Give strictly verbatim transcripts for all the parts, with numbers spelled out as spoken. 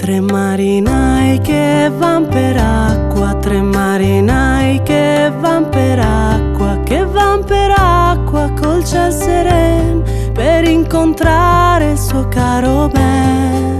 Tre marinai che van per acqua, tre marinai che van per acqua, che van per acqua col ciel seren per incontrare il suo caro ben.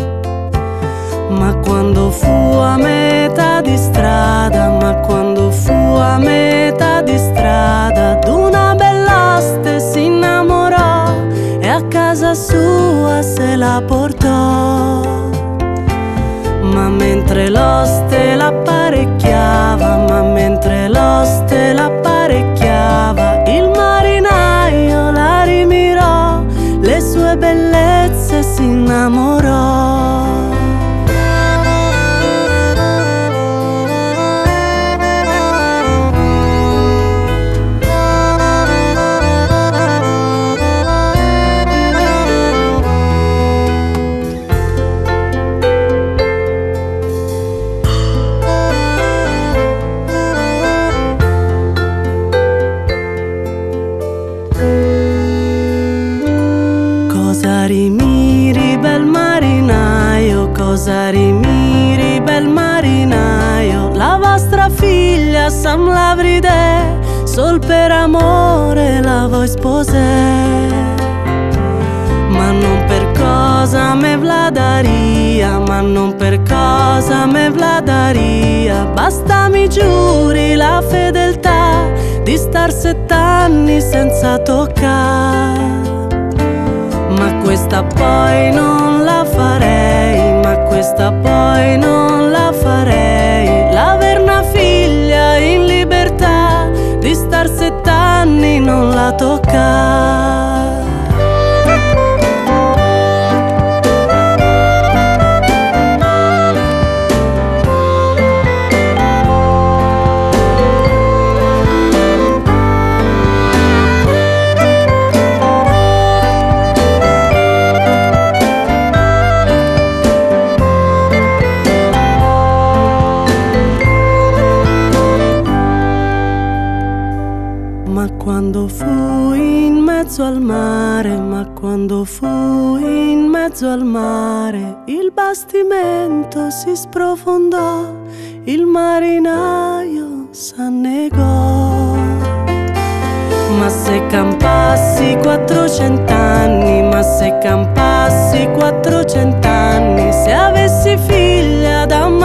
Ma quando fu a metà di strada, ma quando fu a metà di strada, d'una bell'oste si innamorò e a casa sua se la portò. Ma mentre l'oste l'apparecchiava, ma mentre l'oste l'apparecchiava, il marinaio la rimirò, le sue bellezze si innamorò. Cosa rimiri, bel marinaio, cosa rimiri, bel marinaio, la vostra figlia Sam Lavride sol per amore la voi sposè. Ma non per cosa me vladaria, ma non per cosa me vladaria, basta mi giuri la fedeltà di star sett'anni senza toccare. Ma questa poi non la farei, ma questa poi non la farei, l'aver una figlia in libertà, di star sett'anni non la toccare. Ma quando fui in mezzo al mare, ma quando fui in mezzo al mare, il bastimento si sprofondò, il marinaio s'annegò. Ma se campassi quattrocent'anni, ma se campassi quattrocent'anni, se avessi figlia da